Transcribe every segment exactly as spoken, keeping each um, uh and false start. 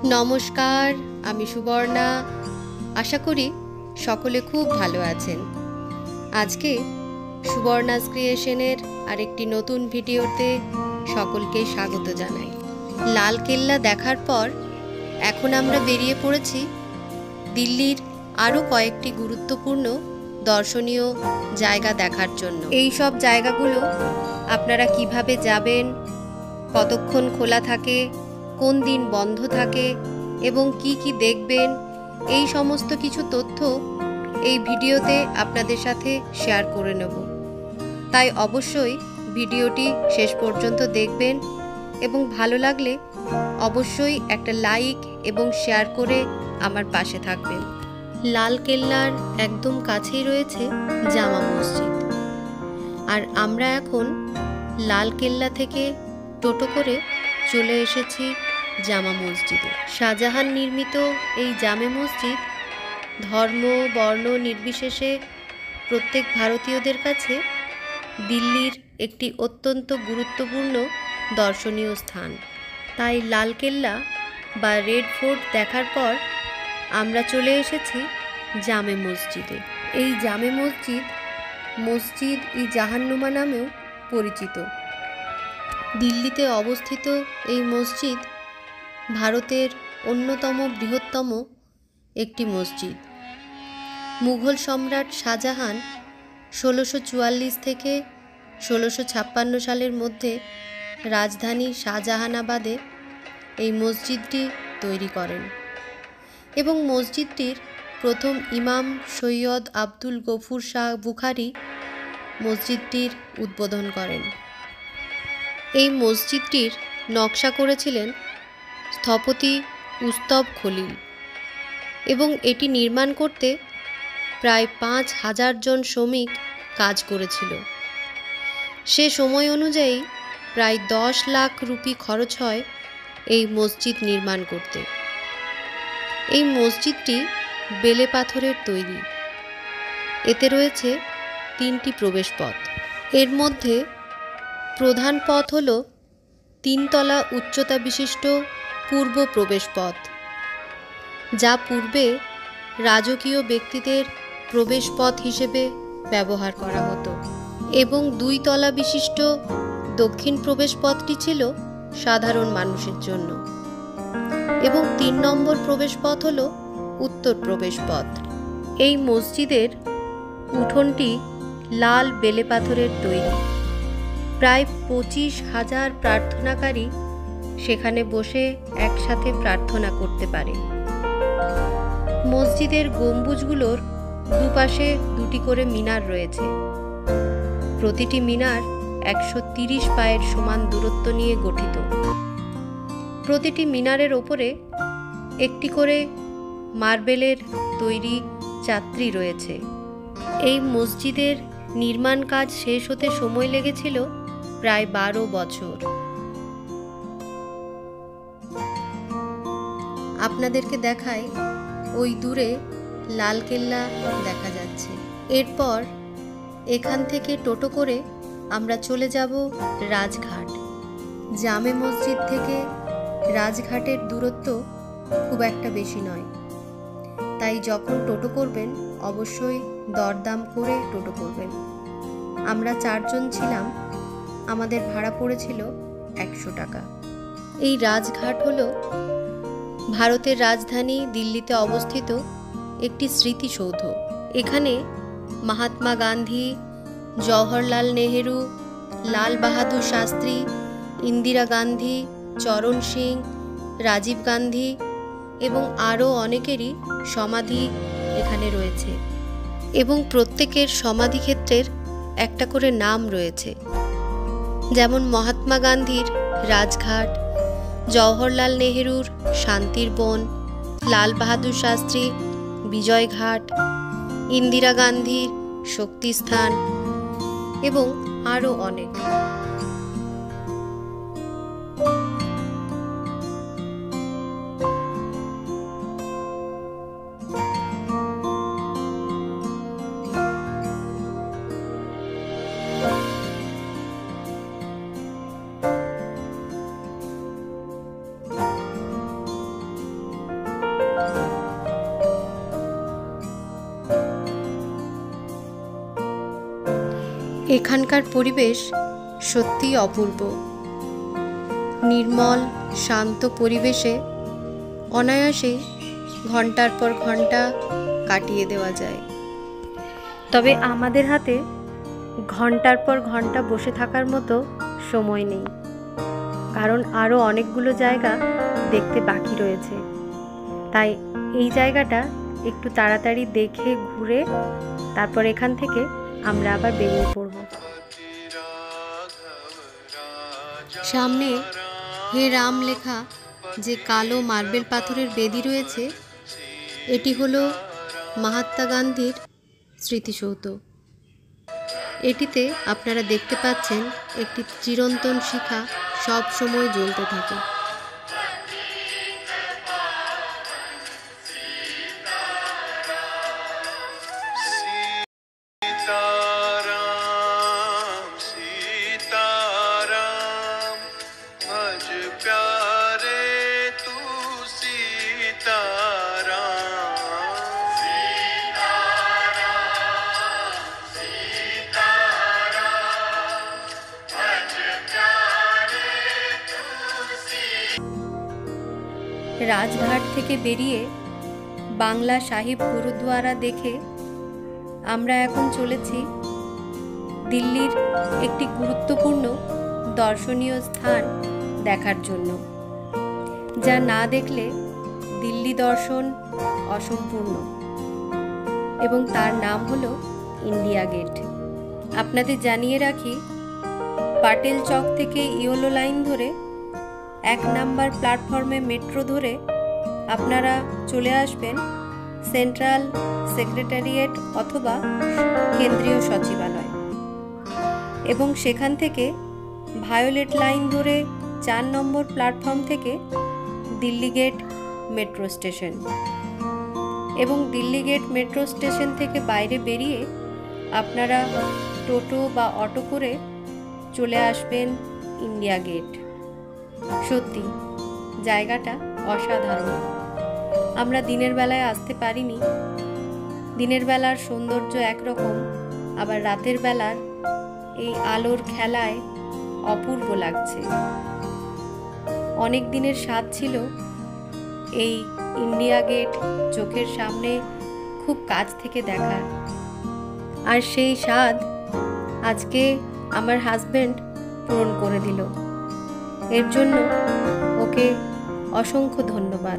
নমস্কার, আমি সুবর্ণা। আশা করি সকলে খুব ভালো আছেন। আজকে সুবর্ণাস ক্রিয়েশনের আরেকটি নতুন ভিডিওতে সকলকে স্বাগত জানাই। লালকেল্লা দেখার পর এখন আমরা বেরিয়ে পড়েছি দিল্লির আরও কয়েকটি গুরুত্বপূর্ণ দর্শনীয় জায়গা দেখার জন্য। এই সব জায়গাগুলো আপনারা কিভাবে যাবেন, কতক্ষণ খোলা থাকে, কোন দিন বন্ধ থাকে এবং কি কি দেখবেন, এই সমস্ত কিছু তথ্য এই ভিডিওতে আপনাদের সাথে শেয়ার করে নেব। তাই অবশ্যই ভিডিওটি শেষ পর্যন্ত দেখবেন এবং ভালো লাগলে অবশ্যই একটা লাইক এবং শেয়ার করে আমার পাশে থাকবেন। লালকেল্লার একদম কাছেই রয়েছে জামা মসজিদ, আর আমরা এখন লালকেল্লা থেকে টোটো করে চলে এসেছি জামা মসজিদে। শাহজাহান নির্মিত এই জামে মসজিদ ধর্ম বর্ণ নির্বিশেষে প্রত্যেক ভারতীয়দের কাছে দিল্লির একটি অত্যন্ত গুরুত্বপূর্ণ দর্শনীয় স্থান। তাই লালকেল্লা বা রেড ফোর্ট দেখার পর আমরা চলে এসেছি জামে মসজিদে। এই জামে মসজিদ মসজিদ ই জাহান্নুমা নামেও পরিচিত। দিল্লিতে অবস্থিত এই মসজিদ ভারতের অন্যতম বৃহত্তম একটি মসজিদ। মুঘল সম্রাট শাহজাহান ষোলোশো চুয়াল্লিশ থেকে ষোলোশো ছাপ্পান্ন সালের মধ্যে রাজধানী শাহজাহানাবাদে এই মসজিদটি তৈরি করেন এবং মসজিদটির প্রথম ইমাম সৈয়দ আব্দুল গফুর শাহ বুখারি মসজিদটির উদ্বোধন করেন। এই মসজিদটির নকশা করেছিলেন স্থপতি উস্তব খলিল এবং এটি নির্মাণ করতে প্রায় পাঁচ হাজার জন শ্রমিক কাজ করেছিল। সে সময় অনুযায়ী প্রায় দশ লাখ রুপি খরচ হয় এই মসজিদ নির্মাণ করতে। এই মসজিদটি বেলে পাথরের তৈরি। এতে রয়েছে তিনটি প্রবেশপথ। এর মধ্যে প্রধান পথ হল তিনতলা উচ্চতা বিশিষ্ট পূর্ব প্রবেশপথ, যা পূর্বে রাজকীয় ব্যক্তিদের প্রবেশপথ হিসেবে ব্যবহার করা হতো, এবং দুই তলা বিশিষ্ট দক্ষিণ প্রবেশপথটি ছিল সাধারণ মানুষের জন্য, এবং তিন নম্বর প্রবেশপথ হল উত্তর প্রবেশপথ। এই মসজিদের উঠোনটি লাল বেলে পাথরের তৈরি। প্রায় পঁচিশ হাজার প্রার্থনাকারী সেখানে বসে একসাথে প্রার্থনা করতে পারে। মসজিদের গম্বুজগুলোর দুপাশে দুটি করে মিনার রয়েছে। প্রতিটি মিনার একশো তিরিশ পায়ের সমান দূরত্ব নিয়ে গঠিত। প্রতিটি মিনারের ওপরে একটি করে মার্বেলের তৈরি চাত্রী রয়েছে। এই মসজিদের নির্মাণ কাজ শেষ হতে সময় লেগেছিল প্রায় বারো বছর। আপনাদেরকে দেখাই, ওই দূরে লালকেল্লা দেখা যাচ্ছে। এরপর এখান থেকে টোটো করে আমরা চলে যাব রাজঘাট। জামে মসজিদ থেকে রাজঘাটের দূরত্ব খুব একটা বেশি নয়, তাই যখন টোটো করবেন অবশ্যই দরদাম করে টোটো করবেন। আমরা চারজন ছিলাম, আমাদের ভাড়া পড়েছিল একশো টাকা। এই রাজঘাট হলো ভারতের রাজধানী দিল্লিতে অবস্থিত একটি স্মৃতিসৌধ। এখানে মহাত্মা গান্ধী, জওহরলাল নেহেরু, লাল বাহাদুর শাস্ত্রী, ইন্দিরা গান্ধী, চরণ সিং, রাজীব গান্ধী এবং আরও অনেকেরই সমাধি এখানে রয়েছে, এবং প্রত্যেকের সমাধিক্ষেত্রের একটা করে নাম রয়েছে। যেমন মহাত্মা গান্ধীর রাজঘাট, জওহরলাল নেহেরুর শান্তির বন, লাল বাহাদুর শাস্ত্রী বিজয়ঘাট, ইন্দিরা গান্ধীর শক্তিস্থান এবং আরও অনেক। এখানকার পরিবেশ সত্যিই অপূর্ব। নির্মল শান্ত পরিবেশে অনায়াসেই ঘন্টার পর ঘন্টা কাটিয়ে দেওয়া যায়। তবে আমাদের হাতে ঘন্টার পর ঘন্টা বসে থাকার মতো সময় নেই, কারণ আরও অনেকগুলো জায়গা দেখতে বাকি রয়েছে। তাই এই জায়গাটা একটু তাড়াতাড়ি দেখে ঘুরে তারপর এখান থেকে আমরা আবার বেরিয়ে পড়ব। সামনে হে রাম লেখা যে কালো মার্বেল পাথরের বেদি রয়েছে, এটি হলো মহাত্মা গান্ধীর স্মৃতিসৌধ। এটিতে আপনারা দেখতে পাচ্ছেন একটি চিরন্তন শিখা সব সময় জ্বলতে থাকে। রাজঘাট থেকে বেরিয়ে বাংলা সাহিব গুরুদ্বারা দেখে আমরা এখন চলেছি দিল্লির একটি গুরুত্বপূর্ণ দর্শনীয় স্থান দেখার জন্য, যা না দেখলে দিল্লি দর্শন অসম্পূর্ণ, এবং তার নাম হলো ইন্ডিয়া গেট। আপনাদের জানিয়ে রাখি, পাটেল চক থেকে ইয়েলো লাইন ধরে এক নাম্বার প্ল্যাটফর্মে মেট্রো ধরে আপনারা চলে আসবেন সেন্ট্রাল সেক্রেটারিয়েট অথবা কেন্দ্রীয় সচিবালয়, এবং সেখান থেকে ভায়োলেট লাইন ধরে চার নম্বর প্ল্যাটফর্ম থেকে দিল্লি গেট মেট্রো স্টেশন, এবং দিল্লি গেট মেট্রো স্টেশন থেকে বাইরে বেরিয়ে আপনারা টোটো বা অটো করে চলে আসবেন ইন্ডিয়া গেট। সত্যি জায়গাটা অসাধারণ। আমরা দিনের বেলায় আসতে পারিনি। দিনের বেলার সৌন্দর্য একরকম, আবার রাতের বেলার এই আলোর খেলায় অপূর্ব লাগছে। অনেক দিনের স্বাদ ছিল এই ইন্ডিয়া গেট চোখের সামনে খুব কাছ থেকে দেখার, আর সেই স্বাদ আজকে আমার হাজব্যান্ড পূরণ করে দিল। এর জন্য ওকে অসংখ্য ধন্যবাদ।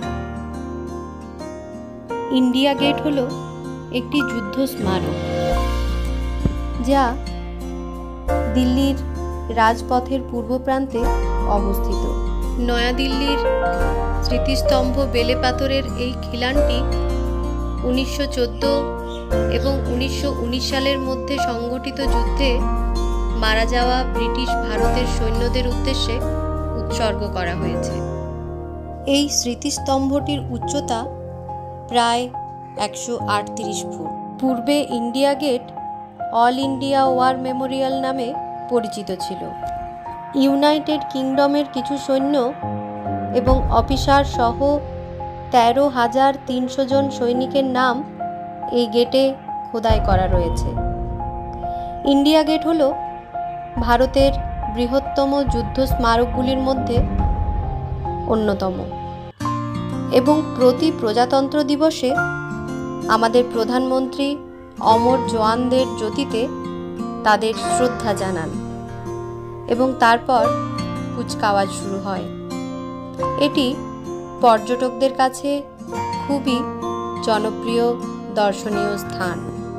ইন্ডিয়া গেট হলো একটি যুদ্ধ স্মারক, যা দিল্লির রাজপথের পূর্ব প্রান্তে অবস্থিত। নয়াদিল্লির স্মৃতিস্তম্ভ বেলে পাথরের এই খিলানটি উনিশশো চোদ্দ এবং উনিশশো উনিশ সালের মধ্যে সংগঠিত যুদ্ধে মারা যাওয়া ব্রিটিশ ভারতের সৈন্যদের উদ্দেশ্যে উৎসর্গ করা হয়েছে। এই স্মৃতিস্তম্ভটির উচ্চতা প্রায় একশো আটত্রিশ ফুট। পূর্বে India Gate All India War Memorial নামে পরিচিত ছিল। ইউনাইটেড কিংডমের কিছু সৈন্য এবং অফিসার সহ তেরো হাজার তিনশো জন সৈনিকের নাম এই গেটে খোদাই করা রয়েছে। ইন্ডিয়া গেট হলো ভারতের বৃহত্তম যুদ্ধ স্মারকগুলির মধ্যে অন্যতম, এবং প্রতি প্রজাতন্ত্র দিবসে আমাদের প্রধানমন্ত্রী অমর জওয়ানদের জ্যোতিতে তাদের শ্রদ্ধা জানান, এবং তারপর কুচকাওয়াজ শুরু হয়। এটি পর্যটকদের কাছে খুবই জনপ্রিয় দর্শনীয় স্থান।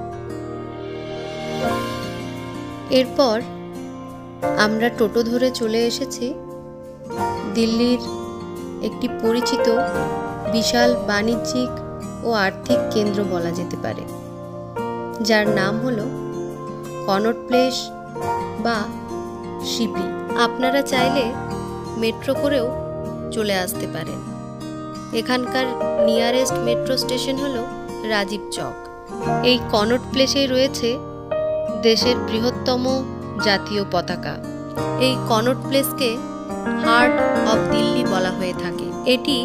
এরপর আমরা টোটো ধরে চলে এসেছি দিল্লির একটি পরিচিত বিশাল বাণিজ্যিক ও আর্থিক কেন্দ্র বলা যেতে পারে, যার নাম হলো কনট প্লেস বা সিপি। আপনারা চাইলে মেট্রো করেও চলে আসতে পারেন। এখানকার নিয়ারেস্ট মেট্রো স্টেশন হলো রাজীব চক। এই কনট প্লেসে রয়েছে দেশের বৃহত্তম জাতীয় পতাকা। এই কনট প্লেসকে হার্ট অফ দিল্লি বলা হয়ে থাকে। এটি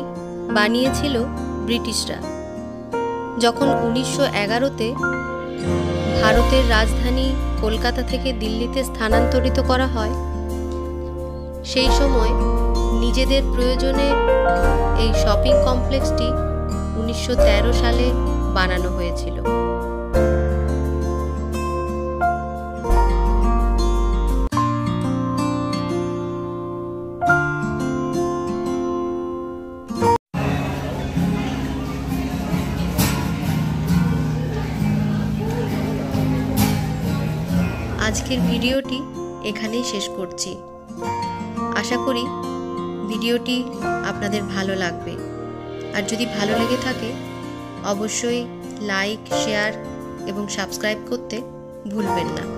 বানিয়েছিল ব্রিটিশরা। যখন উনিশশো এগারোতে ভারতের রাজধানী কলকাতা থেকে দিল্লিতে স্থানান্তরিত করা হয়, সেই সময় নিজেদের প্রয়োজনে এই শপিং কমপ্লেক্সটি উনিশশো তেরো সালে বানানো হয়েছিল। আজকের ভিডিওটি এখানেই শেষ করছি। আশা করি ভিডিওটি আপনাদের ভালো লাগবে। আর যদি ভালো লেগে থাকে অবশ্যই লাইক, শেয়ার এবং সাবস্ক্রাইব করতে ভুলবেন না।